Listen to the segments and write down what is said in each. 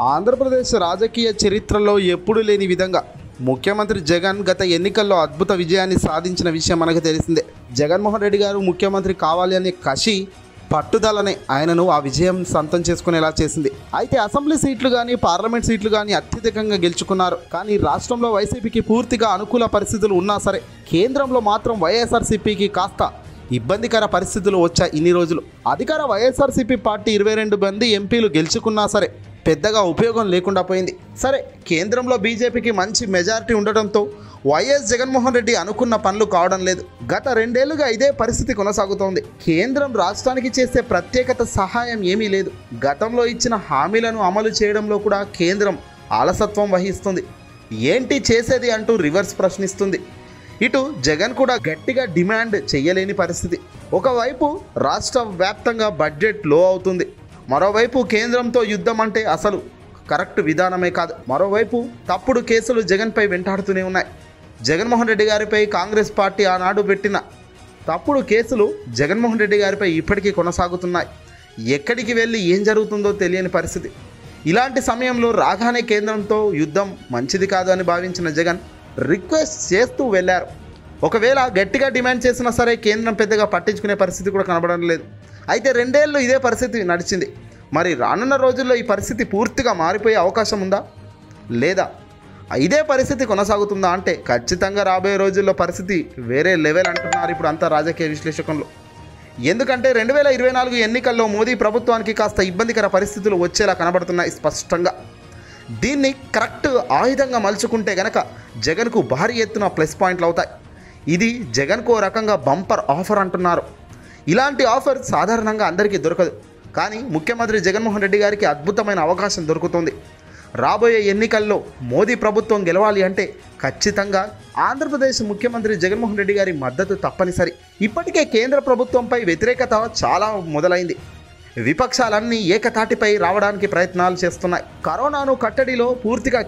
ఆంధ్రప్రదేశ్ రాజకీయ చరిత్రలో ఎప్పుడూ లేని విధంగా ముఖ్యమంత్రి జగన్ గత ఎన్నికల్లో అద్భుత విజయాన్ని సాధించిన విషయం మనకు తెలిసిందే. జగన్మోహన్ రెడ్డి గారు ముఖ్యమంత్రి కావాలి అనే కసి పట్టుదలనే ఆయనను ఆ విజయం సొంతం చేసుకునేలా చేసింది. అయితే అసెంబ్లీ సీట్లు కానీ పార్లమెంట్ సీట్లు కానీ అత్యధికంగా గెలుచుకున్నారు. కానీ రాష్ట్రంలో వైసీపీకి పూర్తిగా అనుకూల పరిస్థితులు ఉన్నా సరే కేంద్రంలో మాత్రం వైఎస్ఆర్సీపీకి కాస్త ఇబ్బందికర పరిస్థితులు వచ్చాయి. ఇన్ని రోజులు అధికార వైఎస్ఆర్సీపీ పార్టీ 22 మంది ఎంపీలు గెలుచుకున్నా సరే పెద్దగా ఉపయోగం లేకుండా పోయింది. సరే, కేంద్రంలో బీజేపీకి మంచి మెజారిటీ ఉండటంతో వైఎస్ జగన్మోహన్ రెడ్డి అనుకున్న పనులు కావడం లేదు. గత 2 ఏళ్లుగా ఇదే పరిస్థితి కొనసాగుతోంది. కేంద్రం రాష్ట్రానికి చేసే ప్రత్యేకత సహాయం ఏమీ లేదు. గతంలో ఇచ్చిన హామీలను అమలు చేయడంలో కూడా కేంద్రం అలసత్వం వహిస్తుంది. ఏంటి చేసేది అంటూ రివర్స్ ప్రశ్నిస్తుంది. ఇటు జగన్ కూడా గట్టిగా డిమాండ్ చేయలేని పరిస్థితి. ఒకవైపు రాష్ట్ర వ్యాప్తంగా బడ్జెట్ లో అవుతుంది, మరోవైపు కేంద్రంతో యుద్ధం అంటే అసలు కరెక్ట్ విధానమే కాదు. మరోవైపు తప్పుడు కేసులు జగన్పై వెంటాడుతూనే ఉన్నాయి. జగన్మోహన్ రెడ్డి గారిపై కాంగ్రెస్ పార్టీ ఆనాడు పెట్టిన తప్పుడు కేసులు జగన్మోహన్ రెడ్డి గారిపై ఇప్పటికీ కొనసాగుతున్నాయి. ఎక్కడికి వెళ్ళి ఏం జరుగుతుందో తెలియని పరిస్థితి. ఇలాంటి సమయంలో రాగానే కేంద్రంతో యుద్ధం మంచిది కాదు అని భావించిన జగన్ రిక్వెస్ట్ చేస్తూ వెళ్ళారు. ఒకవేళ గట్టిగా డిమాండ్ చేసినా సరే కేంద్రం పెద్దగా పట్టించుకునే పరిస్థితి కూడా కనబడడం లేదు. అయితే 2 ఏళ్ళు ఇదే పరిస్థితి నడిచింది. మరి రానున్న రోజుల్లో ఈ పరిస్థితి పూర్తిగా మారిపోయే అవకాశం ఉందా, లేదా ఇదే పరిస్థితి కొనసాగుతుందా అంటే ఖచ్చితంగా రాబోయే రోజుల్లో పరిస్థితి వేరే లెవెల్ అంటున్నారు ఇప్పుడు అంతా రాజకీయ విశ్లేషకులు. ఎందుకంటే 2024 ఎన్నికల్లో మోదీ ప్రభుత్వానికి కాస్త ఇబ్బందికర పరిస్థితులు వచ్చేలా కనబడుతున్నాయి స్పష్టంగా. దీన్ని కరెక్ట్ ఆయుధంగా మలుచుకుంటే గనక జగన్కు భారీ ఎత్తున ప్లస్ పాయింట్లు అవుతాయి. ఇది జగన్కు ఓ రకంగా బంపర్ ఆఫర్ అంటున్నారు. ఇలాంటి ఆఫర్ సాధారణంగా అందరికీ దొరకదు. కానీ ముఖ్యమంత్రి జగన్మోహన్ రెడ్డి గారికి అద్భుతమైన అవకాశం దొరుకుతుంది. రాబోయే ఎన్నికల్లో మోదీ ప్రభుత్వం గెలవాలి అంటే ఖచ్చితంగా ఆంధ్రప్రదేశ్ ముఖ్యమంత్రి జగన్మోహన్ రెడ్డి గారి మద్దతు తప్పనిసరి. ఇప్పటికే కేంద్ర ప్రభుత్వంపై వ్యతిరేకత చాలా మొదలైంది. విపక్షాలన్నీ ఏకతాటిపై రావడానికి ప్రయత్నాలు చేస్తున్నాయి. కరోనాను కట్టడిలో పూర్తిగా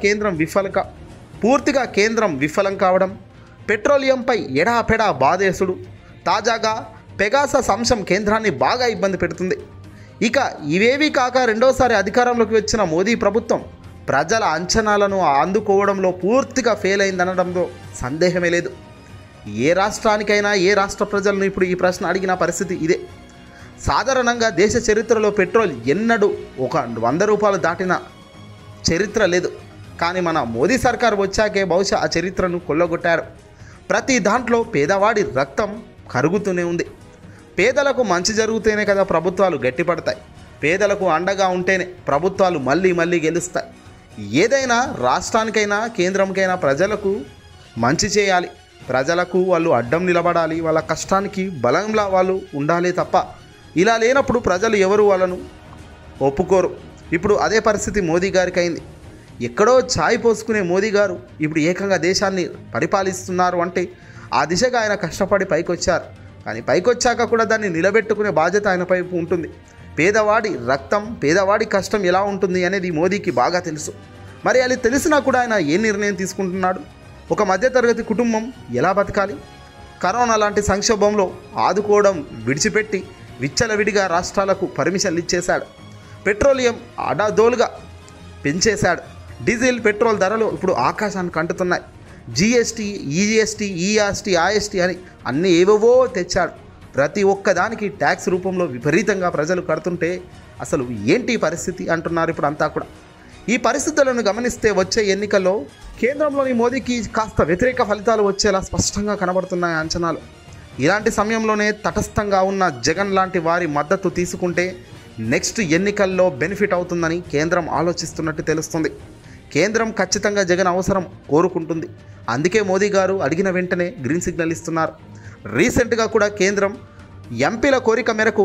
కేంద్రం విఫలం కావడం, పెట్రోలియంపై ఎడాపెడా బాధేసుడు, తాజాగా పెగాసస్ అంశం కేంద్రాన్ని బాగా ఇబ్బంది పెడుతుంది. ఇక ఇవేవీ కాక రెండోసారి అధికారంలోకి వచ్చిన మోదీ ప్రభుత్వం ప్రజల అంచనాలను అందుకోవడంలో పూర్తిగా ఫెయిల్ అయిందనడంలో సందేహమే లేదు. ఏ రాష్ట్రానికైనా ఏ రాష్ట్ర ప్రజలను ఇప్పుడు ఈ ప్రశ్న అడిగిన పరిస్థితి ఇదే. సాధారణంగా దేశ చరిత్రలో పెట్రోల్ ఎన్నడూ 100 రూపాయలు దాటిన చరిత్ర లేదు. కానీ మన మోదీ సర్కార్ వచ్చాకే బహుశా ఆ చరిత్రను కొల్లగొట్టారు. ప్రతి దాంట్లో పేదవాడి రక్తం కరుగుతూనే ఉంది. పేదలకు మంచి జరిగితేనే కదా ప్రభుత్వాలు గట్టిపడతాయి. పేదలకు అండగా ఉంటేనే ప్రభుత్వాలు మళ్ళీ గెలుస్తాయి. ఏదైనా రాష్ట్రానికైనా కేంద్రంకైనా ప్రజలకు మంచి చేయాలి. ప్రజలకు వాళ్ళు అడ్డం నిలబడాలి. వాళ్ళ కష్టానికి బలంలా వాళ్ళు ఉండాలి తప్ప ఇలా లేనప్పుడు ప్రజలు ఎవరు వాళ్ళను ఒప్పుకోరు. ఇప్పుడు అదే పరిస్థితి మోదీ గారికి అయింది. ఎక్కడో ఛాయ్ పోసుకునే మోదీ గారు ఇప్పుడు ఏకంగా దేశాన్ని పరిపాలిస్తున్నారు అంటే ఆ దిశగా ఆయన కష్టపడి పైకొచ్చారు. కానీ పైకొచ్చాక కూడా దాన్ని నిలబెట్టుకునే బాధ్యత ఆయన వైపు ఉంటుంది. పేదవాడి రక్తం, పేదవాడి కష్టం ఎలా ఉంటుంది అనేది మోదీకి బాగా తెలుసు. మరి అది తెలిసినా కూడా ఆయన ఏ నిర్ణయం తీసుకుంటున్నాడు? ఒక మధ్యతరగతి కుటుంబం ఎలా బతకాలి? కరోనా లాంటి సంక్షోభంలో ఆదుకోవడం విడిచిపెట్టి విచ్చలవిడిగా రాష్ట్రాలకు పర్మిషన్లు ఇచ్చేశాడు. పెట్రోలియం అడాదోలుగా పెంచేశాడు. డీజిల్, పెట్రోల్ ధరలు ఇప్పుడు ఆకాశానికి అంటుతున్నాయి. జీఎస్టీ, ఈఎస్టీ, ఈఆర్ఎస్టీ, ఆర్ఎస్టీ అని అన్నీ ఏవేవో తెచ్చాడు. ప్రతి ఒక్కదానికి ట్యాక్స్ రూపంలో విపరీతంగా ప్రజలు కడుతుంటే అసలు ఏంటి పరిస్థితి అంటున్నారు ఇప్పుడు అంతా కూడా. ఈ పరిస్థితులను గమనిస్తే వచ్చే ఎన్నికల్లో కేంద్రంలోని మోదీకి కాస్త వ్యతిరేక ఫలితాలు వచ్చేలా స్పష్టంగా కనబడుతున్నాయి అంచనాలు. ఇలాంటి సమయంలోనే తటస్థంగా ఉన్న జగన్ లాంటి వారి మద్దతు తీసుకుంటే నెక్స్ట్ ఎన్నికల్లో బెనిఫిట్ అవుతుందని కేంద్రం ఆలోచిస్తున్నట్టు తెలుస్తుంది. కేంద్రం ఖచ్చితంగా జగన్ అవసరం కోరుకుంటుంది. అందుకే మోదీ గారు అడిగిన వెంటనే గ్రీన్ సిగ్నల్ ఇస్తున్నారు. రీసెంట్గా కూడా కేంద్రం ఎంపీల కోరిక మేరకు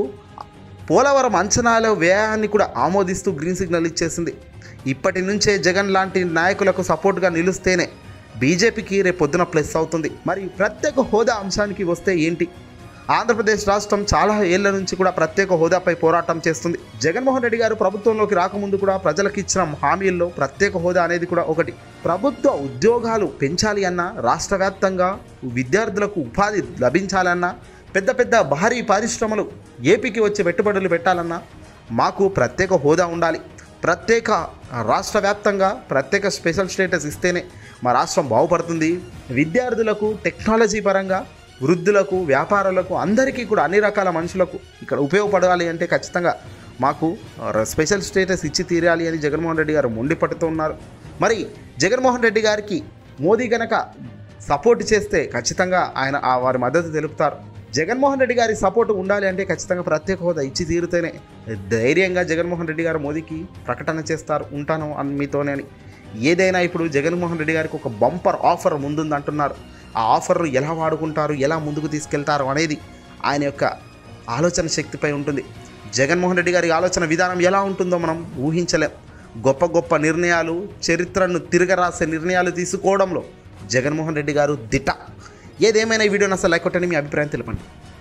పోలవరం అంచనాల వ్యయాన్ని కూడా ఆమోదిస్తూ గ్రీన్ సిగ్నల్ ఇచ్చేసింది. ఇప్పటి నుంచే జగన్ లాంటి నాయకులకు సపోర్ట్గా నిలుస్తేనే బీజేపీకి రేపొద్దున ప్లస్ అవుతుంది. మరి ప్రత్యేక హోదా అంశానికి వస్తే ఏంటి? ఆంధ్రప్రదేశ్ రాష్ట్రం చాలా ఏళ్ల నుంచి కూడా ప్రత్యేక హోదాపై పోరాటం చేస్తుంది. జగన్మోహన్ రెడ్డి గారు ప్రభుత్వంలోకి రాకముందు కూడా ప్రజలకు ఇచ్చిన హామీల్లో ప్రత్యేక హోదా అనేది కూడా ఒకటి. ప్రభుత్వ ఉద్యోగాలు పెంచాలి అన్నా, రాష్ట్ర వ్యాప్తంగా విద్యార్థులకు ఉపాధి లభించాలన్నా, పెద్ద భారీ పరిశ్రమలు ఏపీకి వచ్చి పెట్టుబడులు పెట్టాలన్నా మాకు ప్రత్యేక హోదా ఉండాలి. ప్రత్యేక రాష్ట్ర వ్యాప్తంగా ప్రత్యేక స్పెషల్ స్టేటస్ ఇస్తేనే మా రాష్ట్రం బాగుపడుతుంది. విద్యార్థులకు టెక్నాలజీ పరంగా, వృద్ధులకు, వ్యాపారులకు, అందరికీ కూడా అన్ని రకాల మనుషులకు ఇక్కడ ఉపయోగపడాలి అంటే ఖచ్చితంగా మాకు స్పెషల్ స్టేటస్ ఇచ్చి తీరాలి అని జగన్మోహన్ రెడ్డి గారు మొండిపట్టుతూ ఉన్నారు. మరి జగన్మోహన్ రెడ్డి గారికి మోదీ గనక సపోర్ట్ చేస్తే ఖచ్చితంగా ఆయన వారి మద్దతు తెలుపుతారు. జగన్మోహన్ రెడ్డి గారి సపోర్ట్ ఉండాలి అంటే ఖచ్చితంగా ప్రత్యేక హోదా ఇచ్చి తీరుతేనే ధైర్యంగా జగన్మోహన్ రెడ్డి గారు మోదీకి ప్రకటన చేస్తారు, ఉంటాను మీతోనే అని. ఏదైనా ఇప్పుడు జగన్మోహన్ రెడ్డి గారికి ఒక బంపర్ ఆఫర్ ముందుంది అంటున్నారు. ఆ ఆఫర్ను ఎలా వాడుకుంటారు, ఎలా ముందుకు తీసుకెళ్తారు అనేది ఆయన యొక్క ఆలోచన శక్తిపై ఉంటుంది. జగన్మోహన్ రెడ్డి గారి ఆలోచన విధానం ఎలా ఉంటుందో మనం ఊహించలేం. గొప్ప గొప్ప నిర్ణయాలు, చరిత్రను తిరగరాసే నిర్ణయాలు తీసుకోవడంలో జగన్మోహన్ రెడ్డి గారు దిట్ట. ఏదేమైనా ఈ వీడియోని అసలు లైక్ కొట్టండి, మీ అభిప్రాయం తెలపండి.